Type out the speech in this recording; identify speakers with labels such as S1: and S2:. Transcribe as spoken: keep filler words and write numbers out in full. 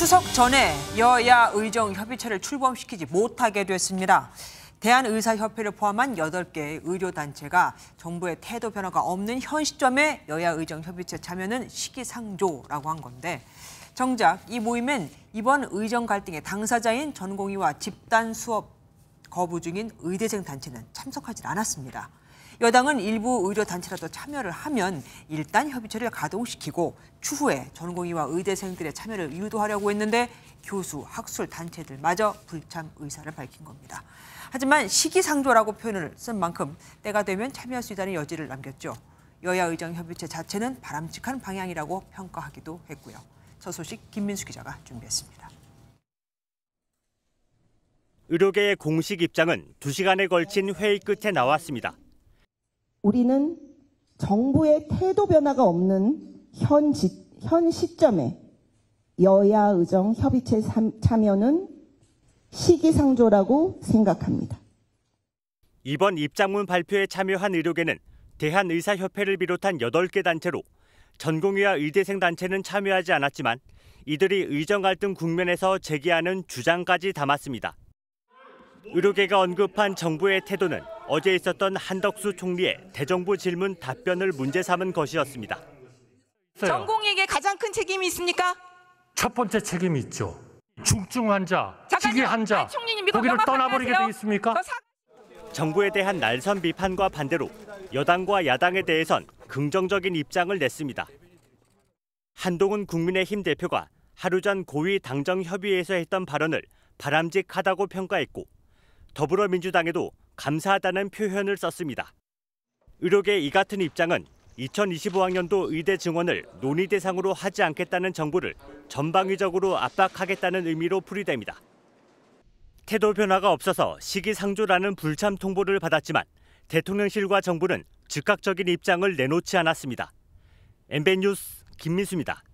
S1: 추석 전에 여야 의정 협의체를 출범시키지 못하게 됐습니다. 대한의사협회를 포함한 여덟 개의 의료단체가 정부의 태도 변화가 없는 현 시점에 여야 의정 협의체 참여는 시기상조라고 한 건데, 정작 이 모임엔 이번 의정 갈등의 당사자인 전공의와 집단 수업 거부 중인 의대생 단체는 참석하지 않았습니다. 여당은 일부 의료단체라도 참여를 하면 일단 협의체를 가동시키고 추후에 전공의와 의대생들의 참여를 유도하려고 했는데 교수, 학술 단체들마저 불참 의사를 밝힌 겁니다. 하지만 시기상조라고 표현을 쓴 만큼 때가 되면 참여할 수 있다는 여지를 남겼죠. 여야 의정 협의체 자체는 바람직한 방향이라고 평가하기도 했고요. 저 소식 김민수 기자가 준비했습니다.
S2: 의료계의 공식 입장은 두 시간에 걸친 회의 끝에 나왔습니다.
S3: 우리는 정부의 태도 변화가 없는 현, 지, 현 시점에 여야 의정 협의체 참여는 시기상조라고 생각합니다.
S2: 이번 입장문 발표에 참여한 의료계는 대한의사협회를 비롯한 여덟 개 단체로 전공의와 의대생 단체는 참여하지 않았지만 이들이 의정 갈등 국면에서 제기하는 주장까지 담았습니다. 의료계가 언급한 정부의 태도는 어제 있었던 한덕수 총리의 대정부 질문 답변을 문제 삼은 것이었습니다.
S4: 전공의에게 가장 큰 책임이 있습니까?
S5: 첫 번째 책임이 있죠. 중증 환자, 희귀 환자,
S4: 총리님,
S5: 거기를 떠나버리게 돼 있습니까?
S2: 정부에 대한 날선 비판과 반대로 여당과 야당에 대해선 긍정적인 입장을 냈습니다. 한동훈 국민의힘 대표가 하루 전 고위 당정협의회에서 했던 발언을 바람직하다고 평가했고, 더불어민주당에도 감사하다는 표현을 썼습니다. 의료계의 이 같은 입장은 이천이십오 학년도 의대 증원을 논의 대상으로 하지 않겠다는 정부를 전방위적으로 압박하겠다는 의미로 풀이됩니다. 태도 변화가 없어서 시기상조라는 불참 통보를 받았지만 대통령실과 정부는 즉각적인 입장을 내놓지 않았습니다. 엠비엔 뉴스 김민수입니다.